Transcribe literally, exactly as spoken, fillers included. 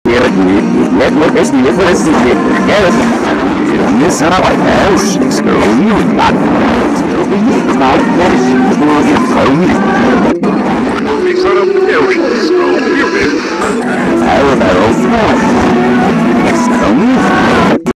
Let look as the difference is this out like that. She's going, you got to be not